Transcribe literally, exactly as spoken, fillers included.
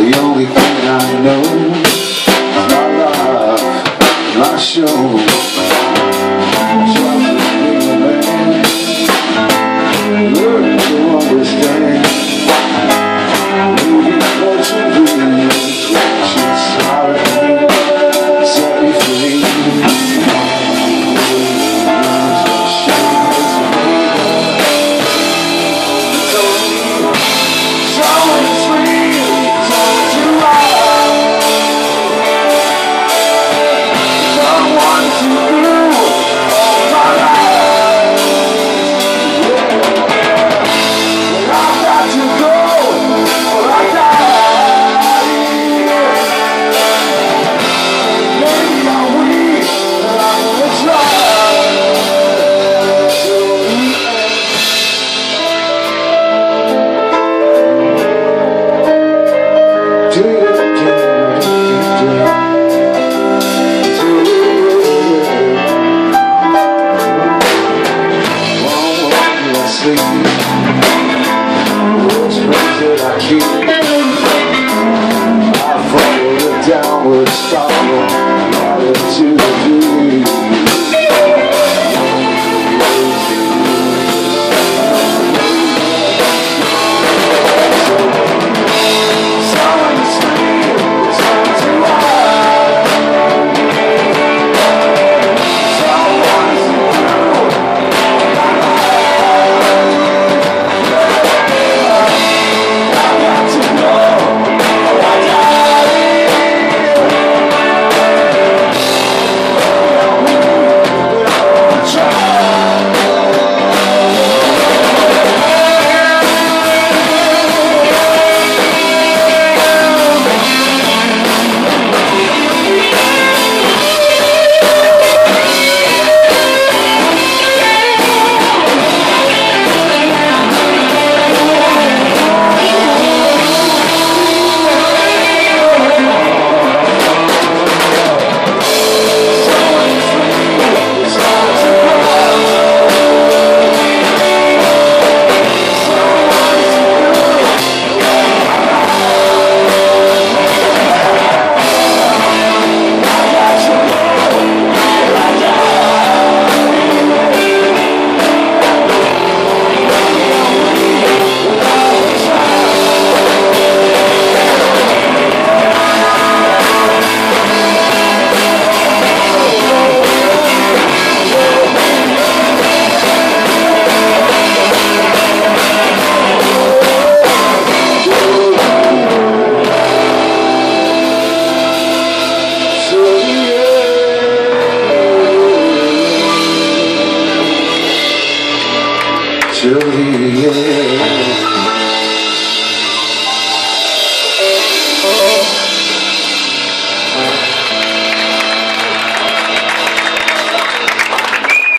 The only thing I know is my life, my show. Try to be a man, learn to understand. Maybe what you do is what you sorry, set me free. Downward spiral, right into the dream. Someone scream, it's hard to hide. Someone's through my life. I got to know, or I die. Till the end.